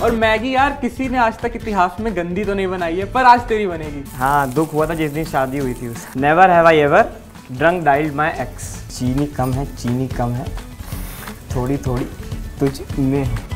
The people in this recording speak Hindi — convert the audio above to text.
और मैगी यार किसी ने आज तक इतिहास में गंदी तो नहीं बनाई है, पर आज तेरी बनेगी। हाँ, दुख हुआ था जिस दिन शादी हुई थी उस। Never have I ever drunk dialled my ex. चीनी कम है, चीनी कम है, थोड़ी थोड़ी तुझ में है।